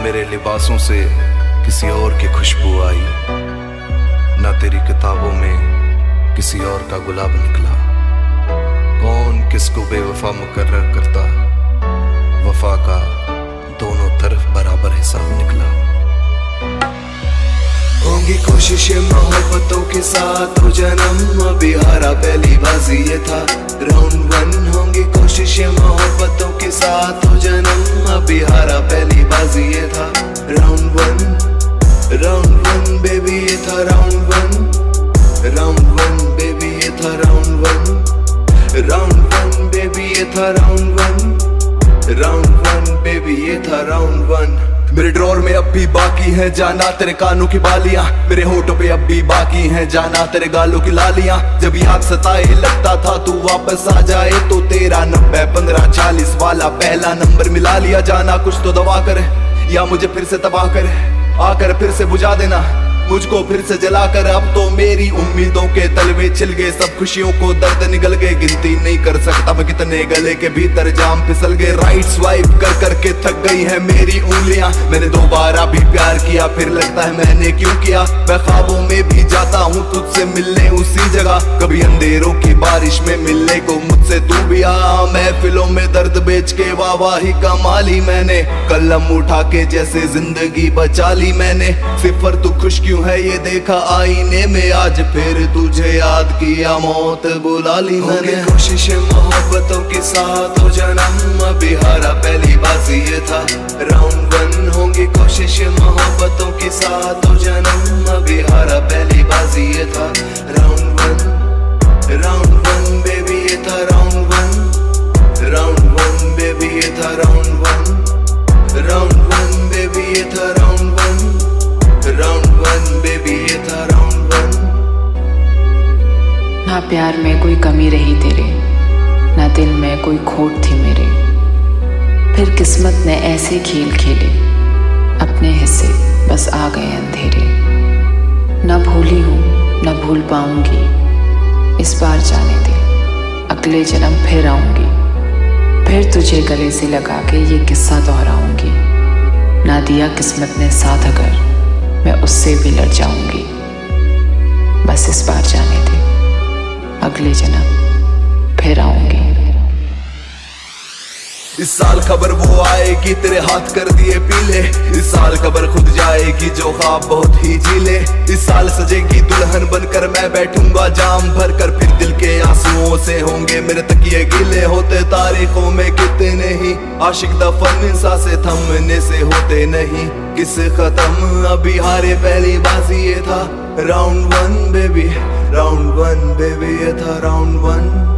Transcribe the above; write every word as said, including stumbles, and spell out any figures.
मेरे लिबासों से किसी और की खुशबू आई, ना तेरी किताबों में किसी और का गुलाब निकला। कौन किसको बेवफा मुकर्रर करता, वफा का दोनों तरफ बराबर हिसाब निकला। होंगी कोशिशें मोहब्बतों के साथ हो जन्म, अभी हारा पहली बाजी ये था राउंड वन। होंगी कोशिशें मोहब्बतों के साथ हो जन्म, अभी हारा पहली बाजी ये था round one. Round one baby ये था round one, round one baby ये था round one, round one baby ये था round one, round one baby ये था राउंड वन। मेरे ड्रॉर में अब भी बाकी है जाना तेरे कानों की बालियां, मेरे होठों पे अब भी बाकी है जाना तेरे गालों की लालियां। जब याद सताए लगता था तू वापस आ जाए, तो तेरा नब्बे पंद्रह चालीस वाला पहला नंबर मिला लिया। जाना कुछ तो दवा करे या मुझे फिर से तबाह करे, आकर फिर से बुझा देना मुझको फिर से जलाकर। अब तो मेरी उम्मीदों के तलवे छिल गए, सब खुशियों को दर्द निगल गए। गिनती नहीं कर सकता मैं कितने गले के भीतर जाम फिसल गए। राइट स्वाइप कर करके थक गई है मेरी उंगलियां। मैंने दोबारा भी प्यार किया, फिर लगता है मैंने क्यों किया। मैं ख्वाबों में भी जाता हूँ तुझसे मिलने उसी जगह, कभी अंधेरों की बारिश में मिलने को मुझसे तू भी आ। महफिलों में दर्द बेच के वाहवाही कमा ली मैंने, कलम उठा के जैसे जिंदगी बचा ली मैंने। सिफर तू खुश क्यों है ये देखा आईने में, आज फिर तुझे याद किया मौत बुला ली मैंने। कोशिशें मोहब्बतों के साथ हो जन्म, अभी हारा पहली बाजी ये था राउंड वन। होंगी कोशिशें मोहब्बतों के साथ हो जन्म, अभी हारा पहली बाजी ये था round one. Round one baby ये था round one, round one baby ये था round one, round one baby ये था round one, round one baby ये था राउंड वन। ना प्यार में कोई कमी रही तेरे, ना दिल में कोई खोट थी मेरे। फिर किस्मत ने ऐसे खेल खेले, अपने हिस्से बस आ गए अंधेरे। न भूली हूँ न भूल पाऊंगी, इस बार जाने दे अगले जन्म फिर आऊंगी। फिर तुझे गले से लगा के ये किस्सा दोहराऊंगी। ना दिया किस्मत ने साथ अगर मैं उससे भी लड़ जाऊंगी। बस इस बार जाने दे अगले जन्म फिर आऊंगी। इस साल खबर वो आएगी तेरे हाथ कर दिए पीले, इस साल खबर खुद जाएगी जो ख्वाब बहुत ही जीले। इस साल सजेगी दुल्हन बनकर मैं बैठूंगा जाम भर कर, फिर दिल के आंसुओं से होंगे मेरे तकिए गीले। होते तारीखों में कितने ही आशिक दफन, सांसें थमने से होते नहीं किसे खत्म। अभी हारे पहली बाजी ये था round one baby, round one baby ये था राउंड वन।